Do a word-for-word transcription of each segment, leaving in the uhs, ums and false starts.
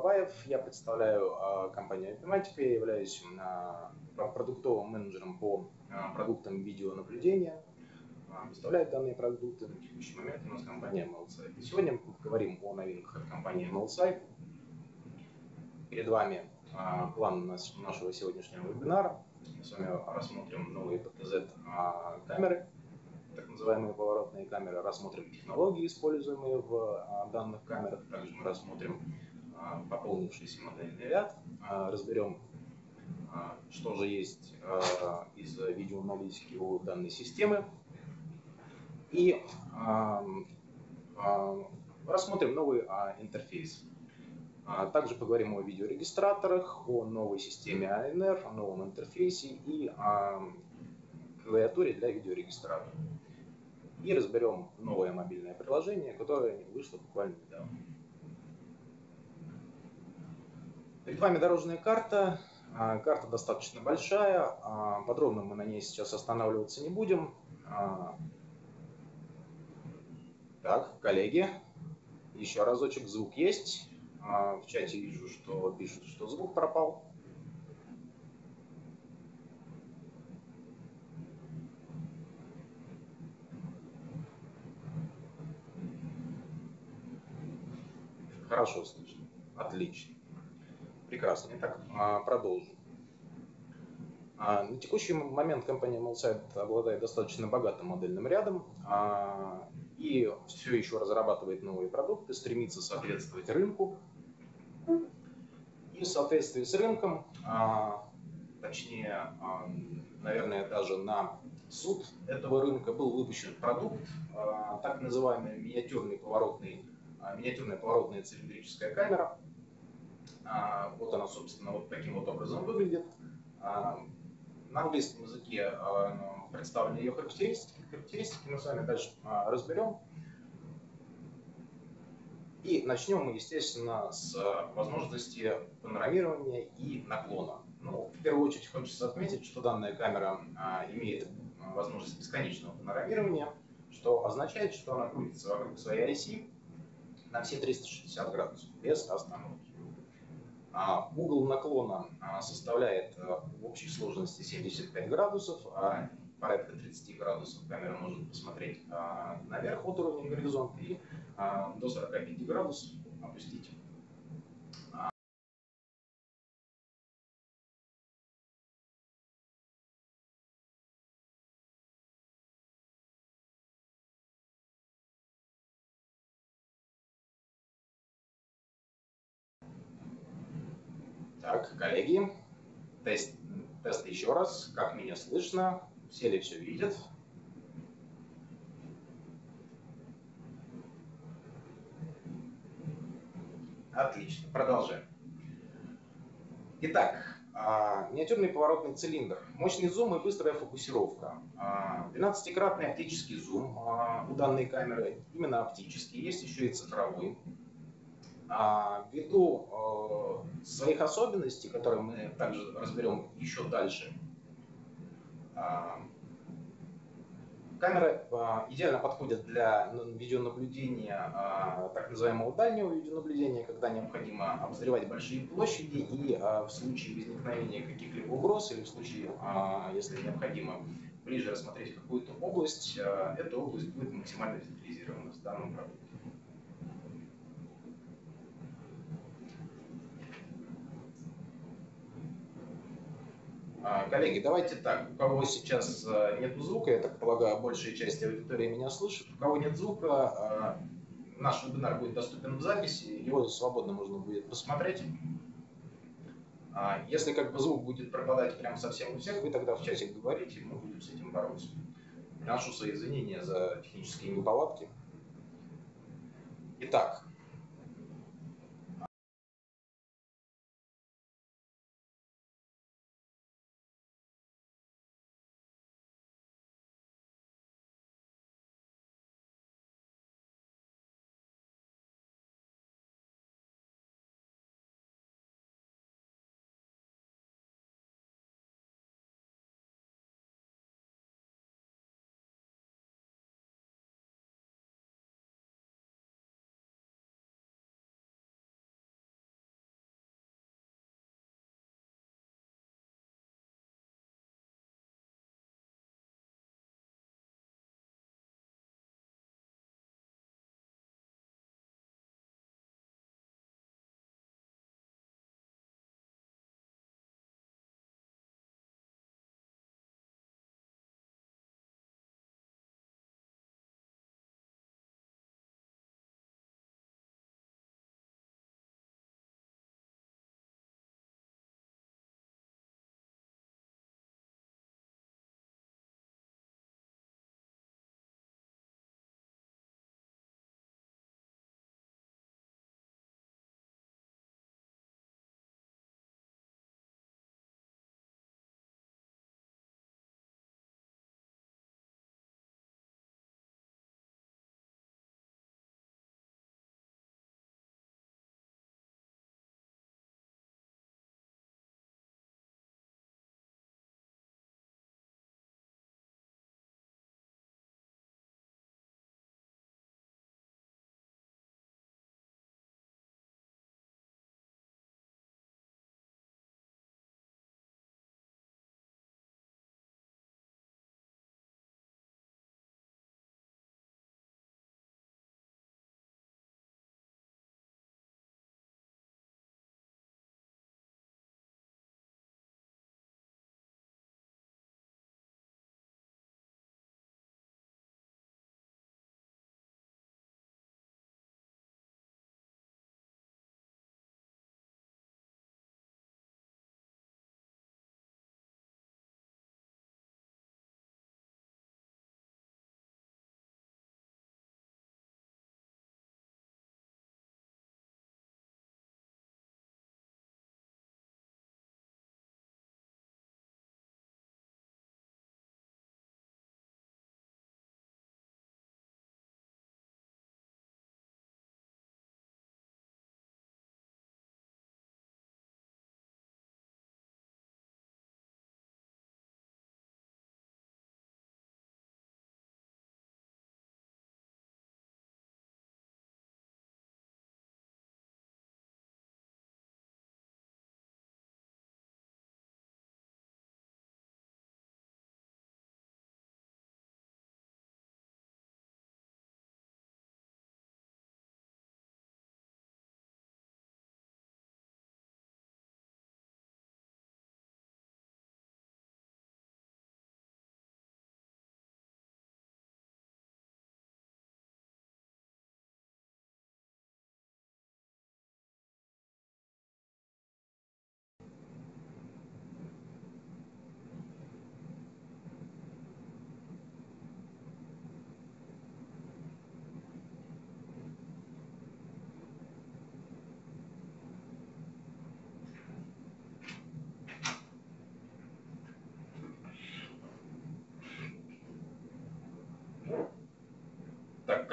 Бабаев, я представляю а, компанию Epimatica, я являюсь а, продуктовым менеджером по а, продуктам видеонаблюдения. А, Представляет данные продукты на текущий момент у нас компания MLSite. И сегодня мы поговорим о новинках от компании MLSite. Перед вами а, план нас, нашего сегодняшнего вебинара. Мы с вами рассмотрим новые пи ти зет а, камеры, так называемые поворотные камеры, рассмотрим технологии, используемые в а, данных камерах, также мы рассмотрим а, пополнившийся модельный ряд, а, разберем, а, что же есть а, из видеоаналитики у данной системы, и а, а, рассмотрим новый а, интерфейс. А, также поговорим о видеорегистраторах, о новой системе эй эн эр, о новом интерфейсе и о клавиатуре для видеорегистратора. И разберем новое мобильное приложение, которое вышло буквально недавно. Перед вами дорожная карта. Карта достаточно большая. Подробно мы на ней сейчас останавливаться не будем. Так, коллеги, еще разочек, звук есть. В чате вижу, что пишут, что звук пропал. Хорошо слышно. Отлично. Прекрасно. Итак, продолжим. На текущий момент компания MLSite обладает достаточно богатым модельным рядом и все еще разрабатывает новые продукты, стремится соответствовать рынку. И в соответствии с рынком, точнее, наверное, даже на суд этого рынка был выпущен продукт, так называемый миниатюрный поворотный, миниатюрная поворотная цилиндрическая камера. Вот она, собственно, вот таким вот образом выглядит. На английском языке представлены ее характеристики. Характеристики мы с вами дальше разберем. И начнем мы, естественно, с возможности панорамирования и наклона. Ну, в первую очередь хочется отметить, что данная камера имеет возможность бесконечного панорамирования, что означает, что она крутится вокруг своей оси на все триста шестьдесят градусов, без остановки. А угол наклона составляет в общей сложности семьдесят пять градусов, а порядка тридцать градусов камера может посмотреть наверх от уровня горизонта и до сорока пяти градусов опустить. Так, коллеги, тест, тест еще раз, как меня слышно, все ли все видят? Отлично, продолжаем. Итак, миниатюрный поворотный цилиндр, мощный зум и быстрая фокусировка. двенадцатикратный оптический зум у данной камеры, именно оптический, есть еще и цифровой. Ввиду своих особенностей, которые мы также разберем еще дальше, камера идеально подходит для видеонаблюдения, так называемого дальнего видеонаблюдения, когда необходимо обозревать большие площади и в случае возникновения каких-либо угроз или в случае, если необходимо ближе рассмотреть какую-то область, эта область будет максимально детализирована в данном продукте. Коллеги, давайте так, у кого сейчас нет звука, я так полагаю, большая часть аудитории меня слышит, у кого нет звука, наш вебинар будет доступен в записи, его свободно можно будет посмотреть. Если как бы звук будет пропадать прям совсем у всех, вы тогда в чате говорите, мы будем с этим бороться. Приношу свои извинения за технические неполадки. Итак.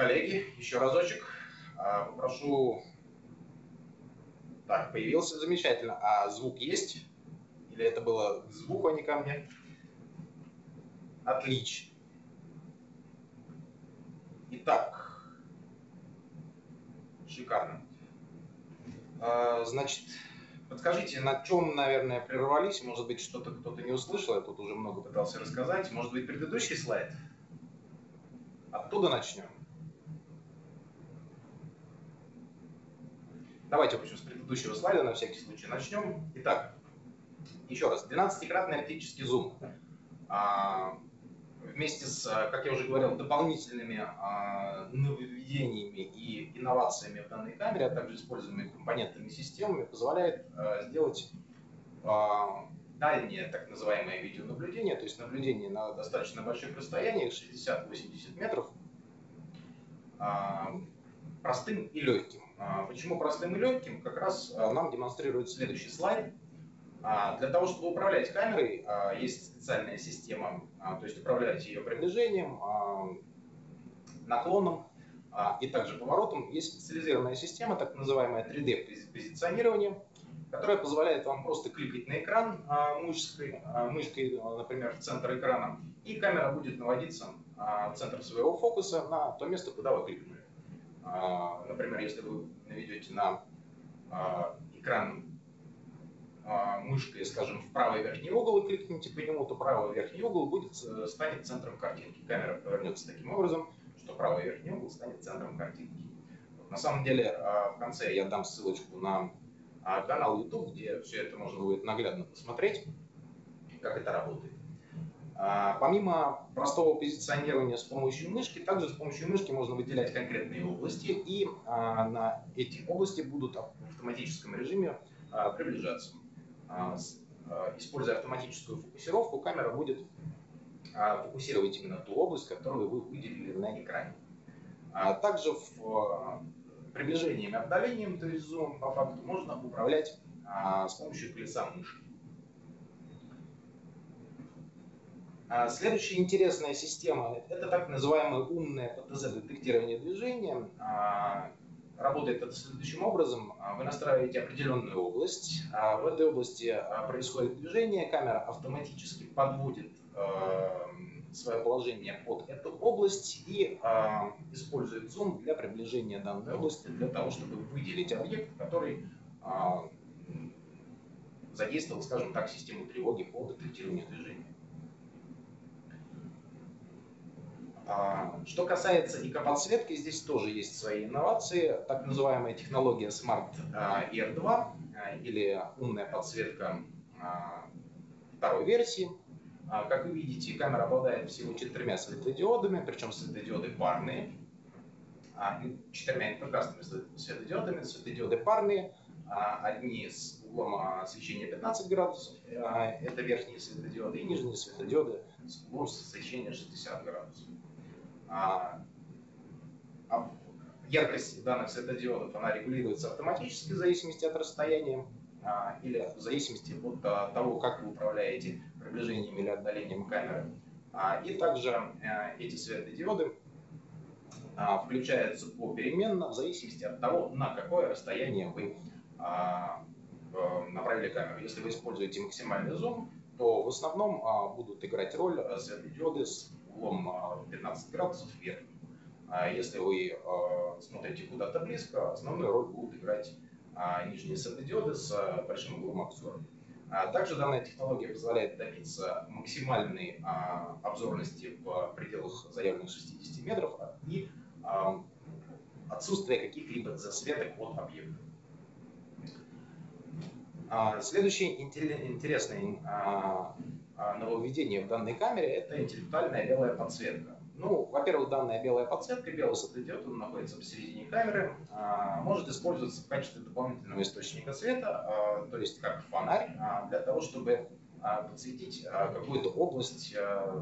коллеги, еще разочек попрошу. Так, появился, замечательно. А звук есть? Или это было к звуку, а не ко мне? Отлично. Итак, шикарно. Значит, подскажите, на чем, наверное, прервались? Может быть, что-то кто-то не услышал, я тут уже много пытался рассказать. Может быть, предыдущий слайд? Оттуда начнем. Давайте, в общем, с предыдущего слайда на всякий случай начнем. Итак, еще раз, двенадцатикратный оптический зум. Вместе с, как я уже говорил, дополнительными нововведениями и инновациями в данной камере, а также используемыми компонентами и системами, позволяет сделать дальнее так называемое видеонаблюдение, то есть наблюдение на достаточно больших расстояниях, шестьдесят-восемьдесят метров, простым и легким. Почему простым и легким? Как раз нам демонстрирует следующий слайд. Для того, чтобы управлять камерой, есть специальная система, то есть управлять ее приближением, наклоном и также поворотом. Есть специализированная система, так называемое три дэ позиционирование, которая позволяет вам просто кликать на экран мышкой, мышкой, например, в центр экрана, и камера будет наводиться в центр своего фокуса на то место, куда вы кликнули. Например, если вы наведете на экран мышкой, скажем, в правый верхний угол и кликните по нему, то правый верхний угол будет, станет центром картинки. Камера повернется таким образом, что правый верхний угол станет центром картинки. На самом деле, в конце я дам ссылочку на канал YouTube, где все это можно будет наглядно посмотреть, как это работает. Помимо простого позиционирования с помощью мышки, также с помощью мышки можно выделять конкретные области, и на эти области будут в автоматическом режиме приближаться. Используя автоматическую фокусировку, камера будет фокусировать именно ту область, которую вы выделили на экране. Также в приближением и отдалением, то есть зум, по факту, можно управлять с помощью колеса мышки. Следующая интересная система – это так называемое умное пэ тэ зет-детектирование движения. Работает это следующим образом. Вы настраиваете определенную область. В этой области происходит движение. Камера автоматически подводит свое положение под эту область и использует зум для приближения данной области, для того, чтобы выделить объект, который задействовал, скажем так, систему тревоги по детектированию движения. Что касается ИК-подсветки, здесь тоже есть свои инновации. Так называемая технология Smart и эр два или умная подсветка второй версии. Как вы видите, камера обладает всего четырьмя светодиодами, причем светодиоды парные. Четырьмя инфракрасными светодиодами. Светодиоды парные, одни с углом освещения пятнадцать градусов, это верхние светодиоды, и нижние светодиоды с углом освещения шестьдесят градусов. Яркость данных светодиодов она регулируется автоматически в зависимости от расстояния или в зависимости от того, как вы управляете приближением или отдалением камеры. И также эти светодиоды включаются попеременно в зависимости от того, на какое расстояние вы направили камеру. Если вы используете максимальный зум, то в основном будут играть роль светодиоды с углом пятнадцать градусов вверх. Если вы смотрите куда-то близко, основную роль будут играть нижние светодиоды с большим углом обзора. Также данная технология позволяет добиться максимальной обзорности в пределах заявленных шестидесяти метров и отсутствия каких-либо засветок от объекта. Следующее интересное нововведение в данной камере – это интеллектуальная белая подсветка. Ну, во-первых, данная белая подсветка, белый светодиод, он находится посередине камеры, может использоваться в качестве дополнительного источника света, то есть как фонарь, для того, чтобы подсветить какую-то область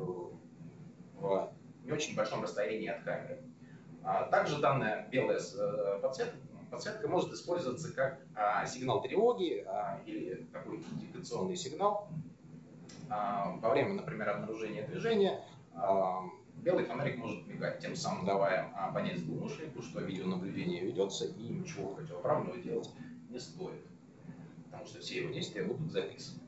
в не очень большом расстоянии от камеры. Также данная белая подсветка Подсветка может использоваться как а, сигнал тревоги а, или такой индикационный сигнал а, во время, например, обнаружения движения. А, белый фонарик может мигать, тем самым давая понять злоумышленнику, что видеонаблюдение ведется и ничего противоправного делать не стоит, потому что все его действия будут записаны.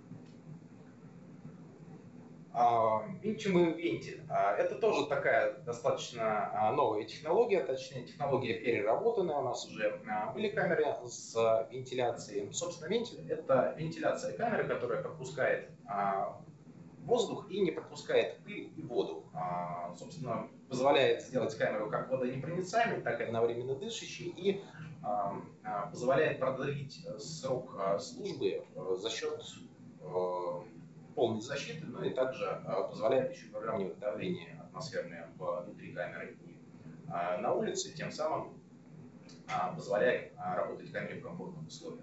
Винчимый вентиль. Это тоже такая достаточно новая технология, точнее технология переработанная. У нас уже были камеры с вентиляцией. Собственно, вентиль — это вентиляция камеры, которая пропускает воздух и не пропускает пыль и воду. Собственно, позволяет сделать камеру как водонепроницаемой, так и одновременно дышащей и позволяет продлить срок службы за счет полной защиты, но и также позволяет еще выравнивать давление атмосферное внутри камеры и на улице, тем самым позволяет работать камере в комфортных условиях.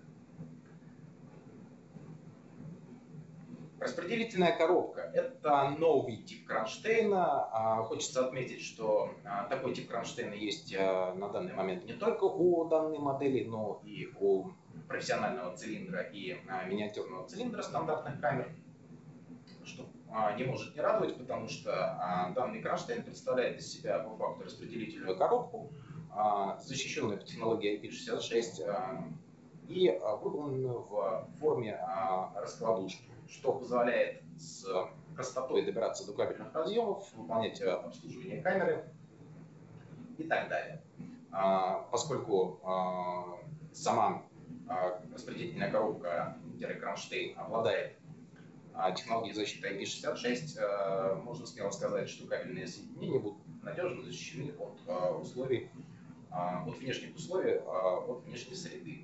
Распределительная коробка — это новый тип кронштейна. Хочется отметить, что такой тип кронштейна есть на данный момент не только у данной модели, но и у профессионального цилиндра и миниатюрного цилиндра стандартных камер, что не может не радовать, потому что данный кронштейн представляет из себя по факту распределительную коробку, защищенную по технологии ай пи шестьдесят шесть и выполненную в форме раскладушки, что позволяет с простотой добираться до кабельных разъемов, выполнять обслуживание камеры и так далее. Поскольку сама распределительная коробка-кронштейн обладает технологией защиты ай пи шестьдесят шесть, можно смело сказать, что кабельные соединения будут надежно защищены от условий, от внешних условий, от внешней среды.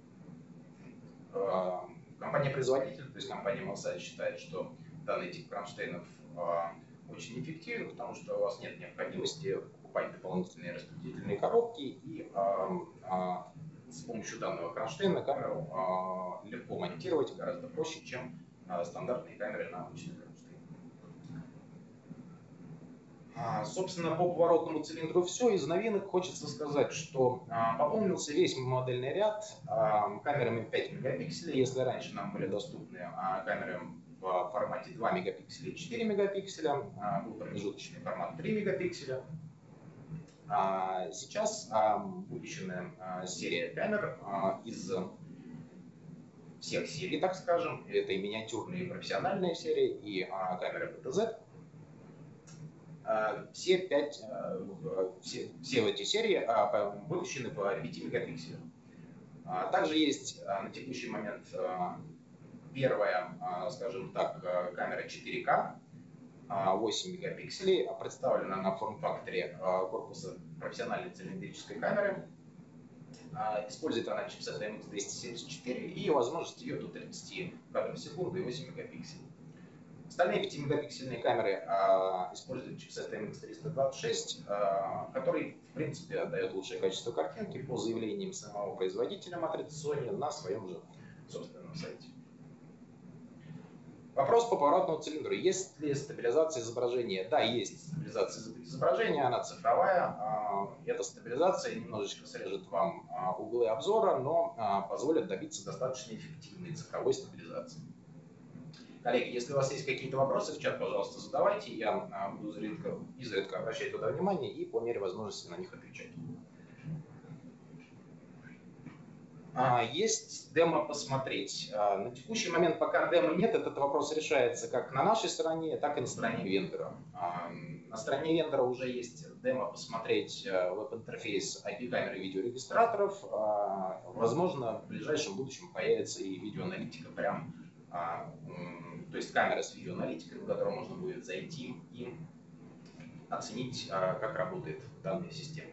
Компания-производитель, то есть компания Melsite, считает, что данный тип кронштейнов очень эффективен, потому что у вас нет необходимости покупать дополнительные распределительные коробки, и с помощью данного кронштейна камеру легко монтировать, гораздо проще, чем стандартные камеры на обычных кронштейнах. Собственно, по поворотному цилиндру все. Из новинок хочется сказать, что пополнился весь модельный ряд камерами пять мегапикселей. Если раньше нам были доступны камеры в формате два мегапикселя и четыре мегапикселя, был промежуточный формат три мегапикселя. Сейчас выпущенная серия камер из всех серий, так скажем, это и миниатюрные, и профессиональные серии, и камеры пэ тэ зет. Все, пять, все, все эти серии выпущены по пяти мегапикселям. Также есть на текущий момент первая, скажем так, камера четыре ка, восемь мегапикселей, представлена на форм-факторе корпуса профессиональной цилиндрической камеры. Использует она чипсет эм икс двести семьдесят четыре и возможность ее до тридцати кадров в секунду и восемь мегапикселей. Остальные пятимегапиксельные камеры а, используют чипсет эм икс триста двадцать шесть, а, который, в принципе, дает лучшее качество картинки по заявлениям самого производителя матрицы Sony на своем же собственном сайте. Вопрос по поворотному цилиндру. Есть ли стабилизация изображения? Да, есть стабилизация изображения, она цифровая. Эта стабилизация немножечко срежет вам углы обзора, но позволит добиться достаточно эффективной цифровой стабилизации. Коллеги, если у вас есть какие-то вопросы в чат, пожалуйста, задавайте. Я буду изредка, изредка обращать туда внимание и по мере возможности на них отвечать. Есть демо посмотреть. На текущий момент, пока демо нет, этот вопрос решается как на нашей стороне, так и на стороне вендора. На стороне вендора уже есть демо посмотреть веб-интерфейс ай пи-камеры видеорегистраторов. Возможно, в ближайшем будущем появится и видеоаналитика прям, то есть камера с видеоаналитикой, в которую можно будет зайти и оценить, как работает данная система.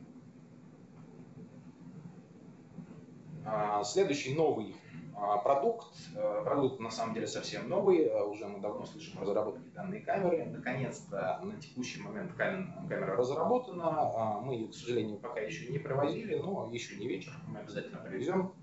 Следующий новый продукт, продукт на самом деле совсем новый, уже мы давно слышим о разработке данной камеры. Наконец-то на текущий момент камера разработана, мы ее, к сожалению, пока еще не привозили, но еще не вечер, мы обязательно привезем.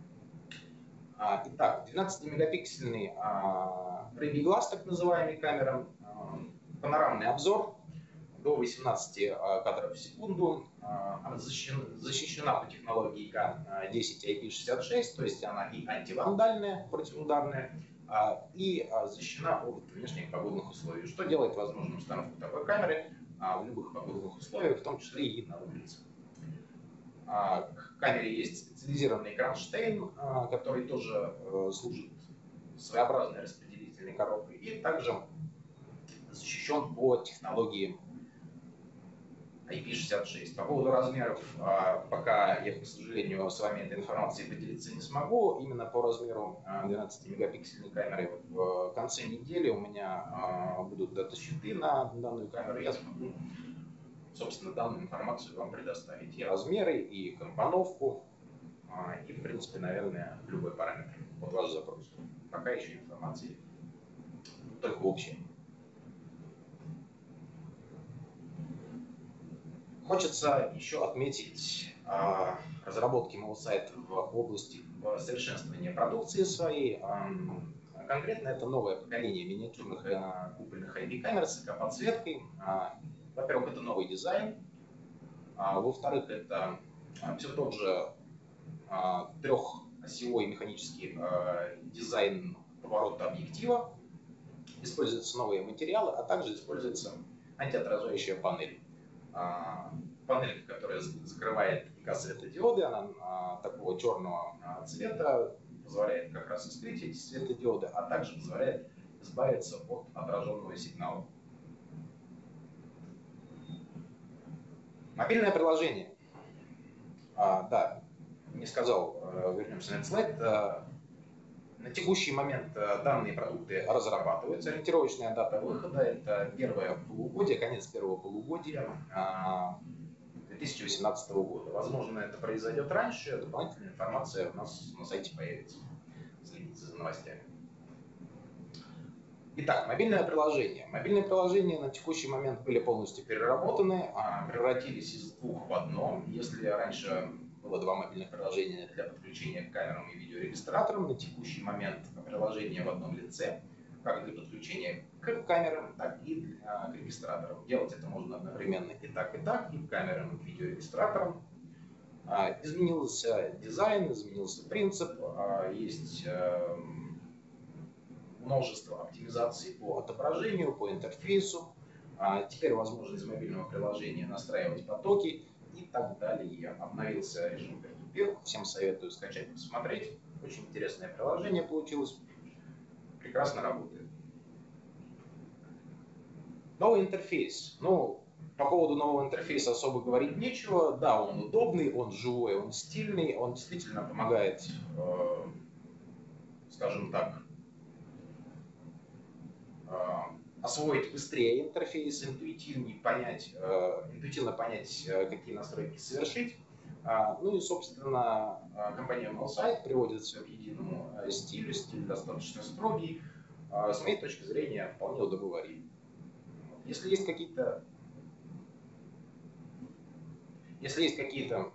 Итак, двенадцатимегапиксельный рыбий глаз, так называемый камера, панорамный обзор до восемнадцати кадров в секунду. Она защищена, защищена по технологии ай кей десять ай пи шестьдесят шесть, то есть она и антивандальная, противоударная, и защищена от внешних погодных условий, что делает возможным установку такой камеры в любых погодных условиях, в том числе и на улице. К камере есть специализированный кронштейн, который тоже служит своеобразной распределительной коробкой и также защищен по технологии ай пи шестьдесят шесть. По поводу размеров, пока я, к сожалению, с вами этой информацией поделиться не смогу. Именно по размеру двенадцатимегапиксельной камеры в конце недели у меня будут дата-щиты на данную камеру. Я смогу, собственно, данную информацию вам предоставить. И размеры, и компоновку, и, в принципе, наверное, любой параметр под ваш запрос. Пока еще информации только общая. Хочется еще отметить э, разработки моего сайта в области совершенствования продукции своей. Э, конкретно это новое поколение миниатюрных э, купольных ай пи-камер с эко-подсветкой. Э, во-первых, это новый дизайн. А, во-вторых, это э, все тот же э, трехосевой механический э, дизайн поворота объектива. Используются новые материалы, а также используется антиотражающая панель. Панель, которая закрывает газ-светодиоды, она а, такого черного а, цвета, позволяет как раз и скрыть эти светодиоды, а также позволяет избавиться от отраженного сигнала. Мобильное приложение. А, да, не сказал, вернемся на этот слайд. А, на текущий момент данные продукты разрабатываются. Ориентировочная дата выхода – это первое полугодие, конец первого полугодия две тысячи восемнадцатого года. Возможно, это произойдет раньше, дополнительная информация у нас на сайте появится. Следите за новостями. Итак, мобильное приложение. Мобильные приложения на текущий момент были полностью переработаны, превратились из двух в одно. Если раньше было два мобильных приложения для подключения к камерам и видеорегистраторам, на текущий момент приложение в одном лице, как для подключения к камерам, так и к регистраторам. Делать это можно одновременно и так, и так, и к камерам, и к видеорегистраторам. Изменился дизайн, изменился принцип, есть множество оптимизаций по отображению, по интерфейсу. Теперь возможно из мобильного приложения настраивать потоки и так далее. Обновился режим peer-to-peer. Всем советую скачать, посмотреть. Очень интересное приложение получилось. Прекрасно работает. Новый интерфейс. Ну, по поводу нового интерфейса особо говорить нечего. Да, он удобный, он живой, он стильный, он действительно помогает, э, скажем так, э, освоить быстрее интерфейс, интуитивнее понять, э, интуитивно понять, какие настройки совершить. А, ну и, собственно, компания MailSite приводит все к единому стилю. Стиль достаточно строгий. А, с моей точки зрения, вполне удобоварим. Если есть какие-то Если есть какие-то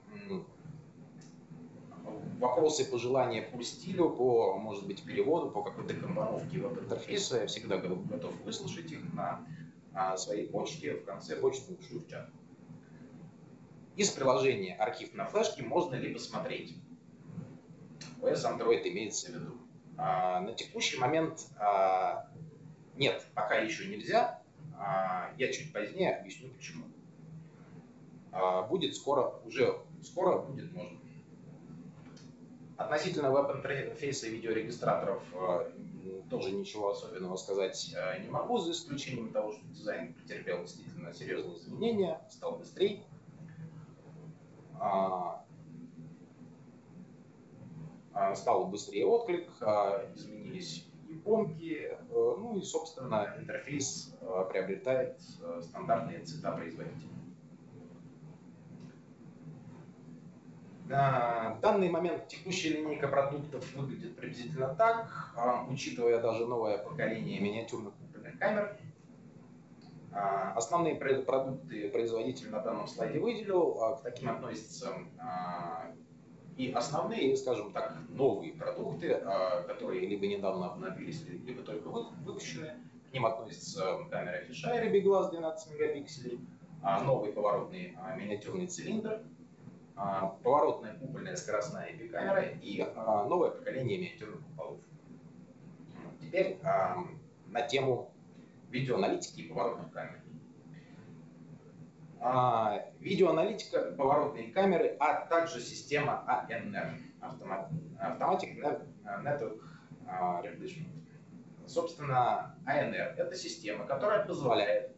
вопросы, пожелания по стилю, по, может быть, переводу, по какой-то компоновке веб-интерфейса, я всегда готов выслушать их на своей почте. В конце почты напишу в чат. Из приложения архив на флешке можно либо смотреть. о эс Android имеется в виду. На текущий момент нет, пока еще нельзя. Я чуть позднее объясню почему. Будет скоро, уже скоро будет можно. Относительно веб-интерфейса и видеорегистраторов тоже ничего особенного сказать не могу, за исключением того, что дизайн претерпел действительно серьезные изменения, стал быстрее. Стал быстрее отклик, изменились иконки, ну и, собственно, интерфейс приобретает стандартные цвета производителя. На данный момент текущая линейка продуктов выглядит приблизительно так, учитывая даже новое поколение миниатюрных купольных камер. Основные продукты производитель на данном слайде выделил, к таким относятся и основные, и, скажем так, новые продукты, которые либо недавно обновились, либо только выпущены. К ним относятся камера Fisheye Big Glass двенадцать мегапикселей, новый поворотный миниатюрный цилиндр, поворотная купольная скоростная ай пи-камера и новое поколение миниатюрных куполов. Теперь на тему видеоаналитики и поворотных камер. а, видеоаналитика, поворотные камеры, а также система а эн эр, Automatic Network Replacement. Собственно, а эн эр — это система, которая позволяет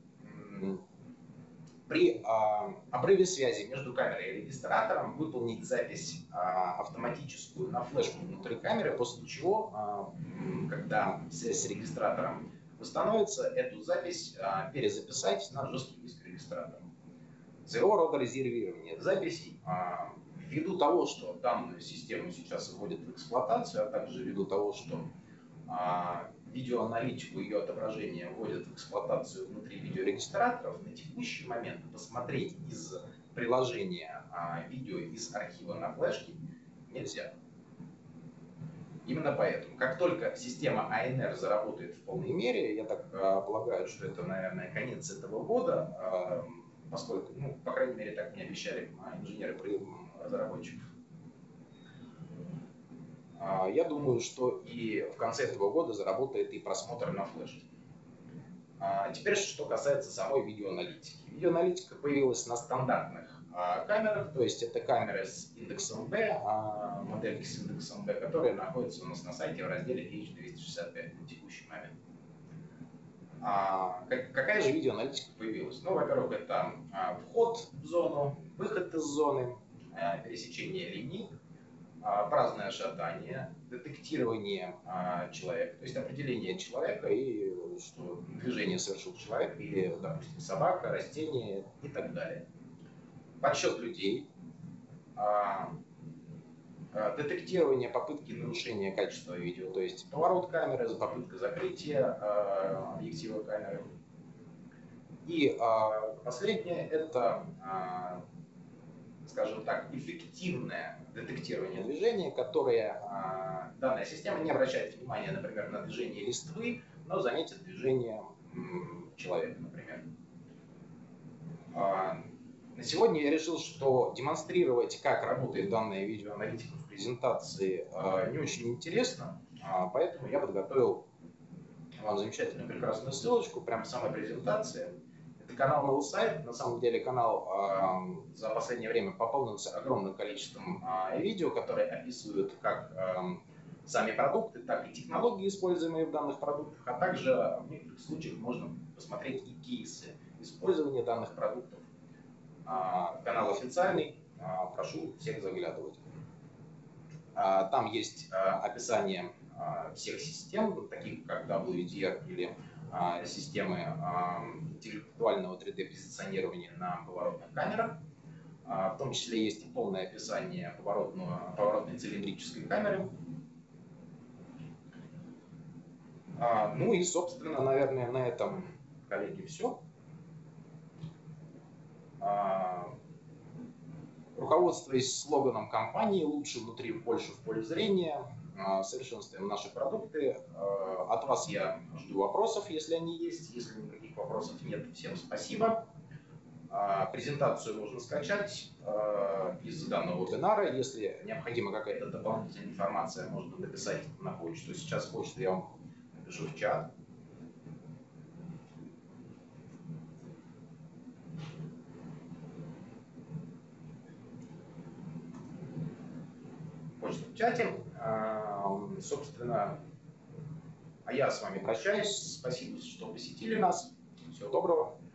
при а, обрыве связи между камерой и регистратором выполнить запись а, автоматическую на флешку внутри камеры, после чего, а, когда связь с регистратором восстановится, эту запись а, перезаписать на жесткий диск регистратора. Своего рода резервирование записей, а, ввиду того, что данную систему сейчас вводят в эксплуатацию, а также ввиду того, что а, видеоаналитику, ее отображение вводят в эксплуатацию внутри видеорегистраторов, на текущий момент посмотреть из приложения а, видео из архива на флешке нельзя. Именно поэтому, как только система а эн эр заработает в полной мере, я так а, полагаю, что это, наверное, конец этого года, а, поскольку, ну, по крайней мере, так мне обещали а, инженеры-разработчиков, я думаю, что и в конце этого года заработает и просмотр на флешке. Теперь, что касается самой видеоаналитики. Видеоаналитика появилась на стандартных камерах, то есть это камеры с индексом B, модельки с индексом B, которые находятся у нас на сайте в разделе эйч двести шестьдесят пять на текущий момент. Какая же видеоаналитика появилась? Ну, во-первых, это вход в зону, выход из зоны, пересечение линий, праздное шатание, детектирование а, человека, то есть определение человека и что движение совершил человек или, допустим, собака, растение и так далее. Подсчет людей, а, а, детектирование попытки нарушения качества видео, то есть поворот камеры, попытка закрытия а, объектива камеры. И а, последнее — это, а, скажем так, эффективное детектирование движения, которое а, данная система не обращает внимания, например, на движение листвы, но заметит движение м, человека, например. А, на сегодня я решил, что демонстрировать, как работает данная видеоаналитика в презентации, а, не очень интересно, а, поэтому я подготовил вам замечательную прекрасную ссылочку прямо в самой презентации. Это канал NoSite. На самом деле канал э, за последнее время пополнился огромным количеством э, видео, которые описывают как э, сами продукты, так и технологии, используемые в данных продуктах, а также в некоторых случаях можно посмотреть и кейсы использования данных продуктов. Э, канал официальный, э, прошу всех заглядывать. Э, там есть э, описание э, всех систем, таких как дабл ю ди ар или системы интеллектуального три дэ позиционирования на поворотных камерах. В том числе есть и полное описание поворотной цилиндрической камеры. Ну и, собственно, наверное, на этом, коллеги, все. Руководствуясь слоганом компании «Лучше внутри, больше в поле зрения», совершенствуем наши продукты. От вас я жду вопросов, если они есть. Если никаких вопросов нет, всем спасибо. Презентацию можно скачать из данного вебинара. Если необходима какая-то дополнительная информация, можно написать на почту. Сейчас почту я вам напишу в чат. Почту в чате. Собственно, а я с вами прощаюсь. Спасибо, что посетили нас. Всего доброго.